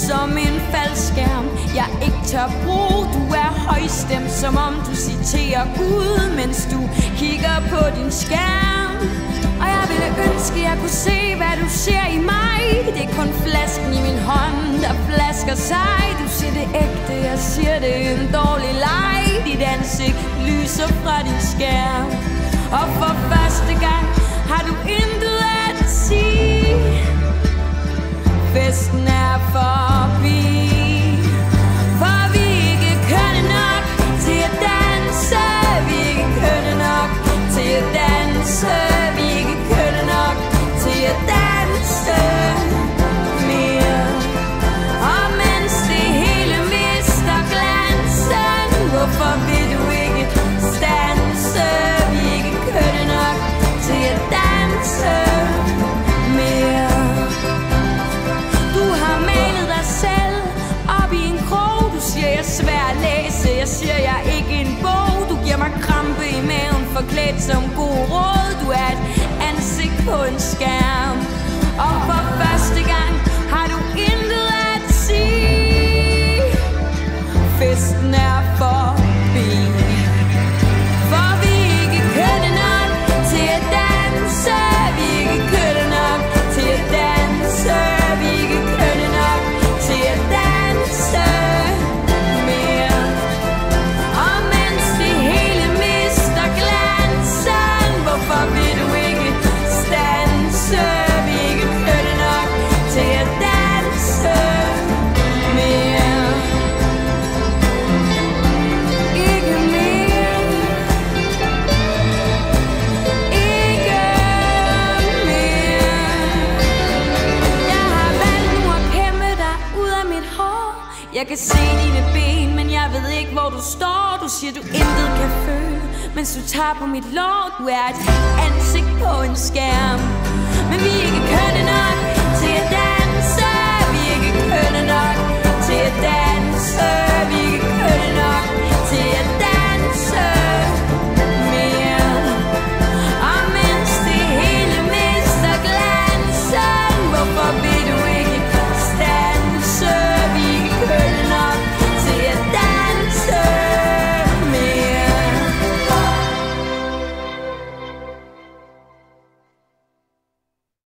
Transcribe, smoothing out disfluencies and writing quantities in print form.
som en faldskærm, jeg ikke tør bruge. Du er højstemt, som om du citerer Gud, mens du kigger på din skærm. Og jeg ville ønske, jeg kunne se, hvad du ser i mig. Det er kun flasken i min hånd, der flasker sig. Du siger det ægte, jeg siger det en dårlig leg. Dit ansigt lyser fra din skærm, og for første gang har du intet at sige. Festen er forbi, for vi er ikke kønne nok til at danse. Vi er ikke kønne nok til at danse. Vi er ikke kønne nok til at danse mere. Og mens det hele mister glansen, hvorfor vil du ikke standse? Vi er ikke kønne nok til at danse mere. Du har malet dig selv op i en krog. Du siger, jeg er svær at læse. Jeg siger, jeg er ikke en bog. Du giver mig krampe i maven, forklædt som god råd. Du er et ansigt på en skærm, og for første gang har du intet at sige. Festen er forbi, for vi er ikke kønne nok til at danse. Vi er ikke kønne nok til at danse. Vi er ikke kønne nok til at danse mere. Og mens det hele mister glansen, hvorfor vil du ikke standse? Vi er ikke kønne nok til at danse mere. Ikke mere. Ikke mere. Jeg har valgt nu at kæmpe dig ud af mit hår. Jeg kan se dine ben, men jeg ved ikke, hvor du står. Du siger, du intet kan føle, mens du tager på mit lår. Du er et ansigt på en skærm, men vi er ikke kønne nok